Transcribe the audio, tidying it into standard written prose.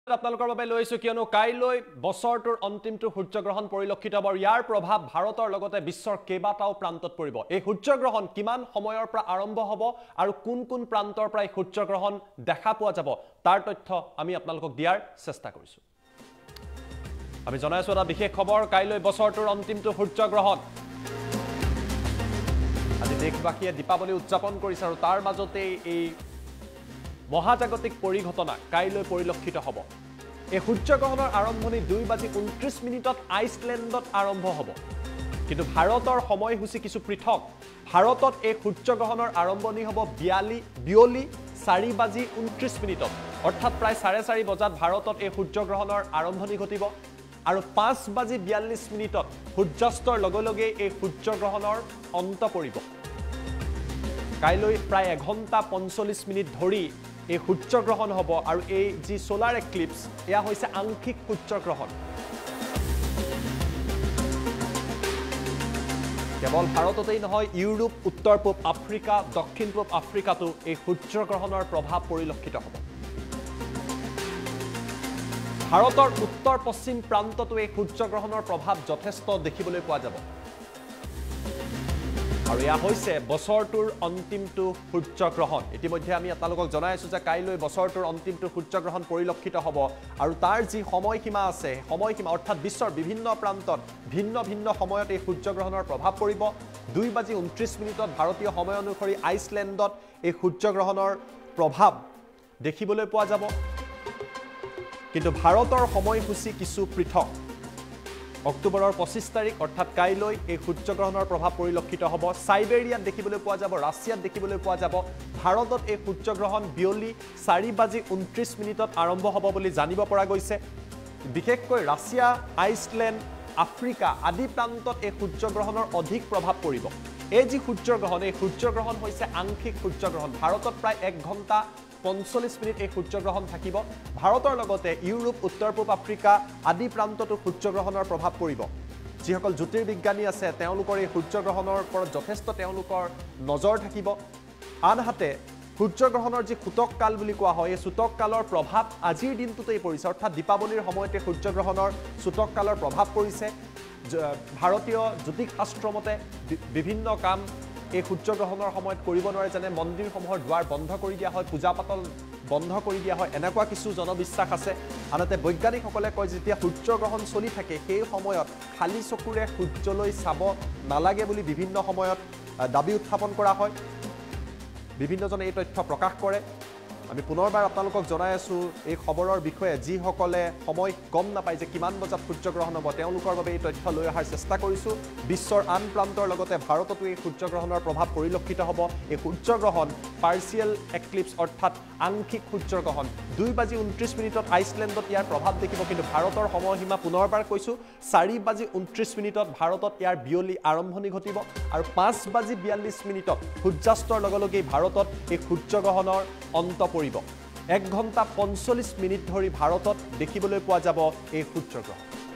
আপোনালোকৰ বাবে লৈছো কিয়নো কাইলৈ বছৰটোৰ অন্তিমটো সূৰ্যগ্ৰহণ পৰিলক্ষিত হ'ব ইয়াৰ প্ৰভাৱ ভাৰতৰ লগতে বিশ্বৰ কেইবাটাও প্ৰান্তত পৰিব এই সূৰ্যগ্ৰহণ কিমান সময়ৰ পৰা আৰম্ভ হ'ব আৰু কোন কোন প্ৰান্তৰ পৰা এই সূৰ্যগ্ৰহণ দেখা পোৱা যাব তাৰ তথ্য আমি আপোনালোকক দিয়াৰ চেষ্টা কৰিছো আমি জনাইছো এটা বিশেষ খবৰ কাইলৈ বছৰটোৰ অন্তিমটো সূৰ্যগ্ৰহণ আজি দেশবাসীয়ে দীপাৱলী উদযাপন কৰিছে আৰু তাৰ মাজতে এই মহাজাগতিক পৰিঘটনা কাইলৈ পৰিলক্ষিত হ'ব এই সূৰ্যগ্ৰহণৰ আৰম্ভণি 2:29 আইচল্যান্ডত আৰম্ভ হ'ব কিন্তু ভাৰতৰ সময়সূচী কিছু পৃথক ভাৰতত এই সূৰ্যগ্ৰহণৰ আৰম্ভণি হ'ব বিয়লি 4:29 অৰ্থাৎ প্ৰায় 4:30 বজাত ভাৰতত এই সূৰ্যগ্ৰহণৰ আৰম্ভণি ঘটিব আৰু 5:42 সূৰ্যাস্তৰ লগে লগে এই সূৰ্যগ্ৰহণৰ অন্ত পৰিব কাইলৈ প্ৰায় 1 ঘণ্টা 45 মিনিট ধৰি এই সূৰ্যগ্ৰহণ হ'ব আৰু এই যি সোলাৰ এক্লিপছ এয়া হৈছে আংশিক সূৰ্যগ্ৰহণ কেৱল ভাৰততেই নহয় ইউৰোপ উত্তৰ পূব আফ্ৰিকা দক্ষিণ পূব আফ্ৰিকাতো এই সূৰ্যগ্ৰহণৰ প্ৰভাৱ পৰিলক্ষিত হ'ব ভাৰতৰ উত্তৰ পশ্চিম প্ৰান্ততো এই সূৰ্যগ্ৰহণৰ প্ৰভাৱ যথেষ্ট দেখিবলৈ পোৱা যাব আৰু ইয়া হৈছে বছৰটোৰ অন্তিমটো সূৰ্যগ্ৰহণ ইতিমধ্যে আমি আপোনালোকক জনাইছো যে কাইলৈ বছৰটোৰ অন্তিমটো সূৰ্যগ্ৰহণ পৰিলক্ষিত হ'ব আৰু তাৰ যি সময়সীমা আছে সময়সীমা অৰ্থাৎ বিশ্বৰ বিভিন্ন প্ৰান্তত ভিন্ন ভিন্ন সময়ত এই সূৰ্যগ্ৰহণৰ প্ৰভাৱ পৰিব 2:29 ভাৰতীয় সময় অনুসৰি আইচল্যান্ডত এই সূৰ্যগ্ৰহণৰ প্ৰভাৱ দেখিবলৈ পোৱা যাব কিন্তু ভাৰতৰ সময়সূচী কিছু পৃথক অক্টোবৰৰ 25 তাৰিখ অৰ্থাৎ কাইলৈ এই সূৰ্যগ্ৰহণৰ প্ৰভাৱ পৰিলক্ষিত হ'ব সাইবেৰিয়াত দেখিবলৈ পোৱা যাব ৰাছিয়াত দেখিবলৈ পোৱা যাব ভাৰতত এই সূৰ্যগ্ৰহণ বিয়লি 4:29 আৰম্ভ হ'ব বুলি জানিব পৰা গৈছে বিশেষকৈ ৰাছিয়া আইচল্যান্ড আফ্ৰিকা আদি প্ৰান্তত এই সূৰ্যগ্ৰহণৰ অধিক প্ৰভাৱ পৰিব এই যি সূৰ্যগ্ৰহণ এই সূৰ্যগ্ৰহণ হৈছে আংশিক সূৰ্যগ্ৰহণ ভাৰতত প্ৰায় 1 ঘণ্টা 45 মিনিট এই সূৰ্যগ্ৰহণ থাকিব ভাৰতৰ লগতে ইউৰোপ উত্তৰ পূব আফ্ৰিকা আদি প্ৰান্ততো সূৰ্যগ্ৰহণৰ প্ৰভাৱ পৰিব যিসকল জ্যোতিৰ্বিজ্ঞানী আছে তেওঁলোকৰ এই সূৰ্যগ্ৰহণৰ ওপৰত যথেষ্ট তেওঁলোকৰ নজৰ থাকিব আনহাতে সূৰ্যগ্ৰহণৰ যি সূতক কাল বুলি কোৱা হয় এই সূতক কালৰ প্ৰভাৱ আজিৰ দিনটোতেই পৰিছে অৰ্থাৎ দীপাৱলীৰ সময়তে সূৰ্যগ্ৰহণৰ সূতক কালৰ প্ৰভাৱ পৰিছে ভাৰতীয় জ্যোতিষশাস্ত্ৰ মতে বিভিন্ন কাম এই সূৰ্যগ্ৰহণৰ সময়ত কৰিব নোৱাৰে যেনে মন্দিৰসমূহৰ দুৱাৰ বন্ধ কৰি দিয়া হয় পূজা পাতল বন্ধ কৰি দিয়া হয় এনেকুৱা কিছু জনবিশ্বাস আছে আনহাতে বৈজ্ঞানিকসকলে কয় যেতিয়া সূৰ্যগ্ৰহণ চলি থাকে সেই সময়ত খালী চকুৰে সূৰ্যলৈ চাব নালাগে বুলি বিভিন্ন সময়ত দাবী উত্থাপন কৰা হয় বিভিন্নজনে এই তথ্য প্ৰকাশ কৰে আমি পুনৰবাৰ আপোনালোকক জনাই আছো এই খবৰৰ বিষয়ে যিসকলে সময় গম নাপায় যে কিমান বজাত সূৰ্যগ্ৰহণ হ'ব তেওঁলোকৰ বাবে এই তথ্য লৈ অহাৰ চেষ্টা কৰিছো বিশ্বৰ আন প্ৰান্তৰ লগতে ভাৰততো এই সূৰ্যগ্ৰহণৰ প্ৰভাৱ পৰিলক্ষিত হ'ব এই সূৰ্যগ্ৰহণ পাৰ্চিয়েল এক্লিপছ অৰ্থাৎ আংশিক সূৰ্যগ্ৰহণ 2:29 আইচল্যান্ডত ইয়াৰ প্ৰভাৱ দেখিব কিন্তু ভাৰতৰ সময়সীমা পুনৰবাৰ কৈছো 4:29 ভাৰতত ইয়াৰ বিয়লি আৰম্ভণি ঘটিব আৰু 5:42 সূৰ্যাস্তৰ লগে লগে ভাৰতত এই সূৰ্যগ্ৰহণৰ অন্ত পৰিব 1 ঘণ্টা 45 মিনিট ধৰি ভাৰতত দেখিবলৈ পোৱা যাব এই সূৰ্যগ্ৰহণ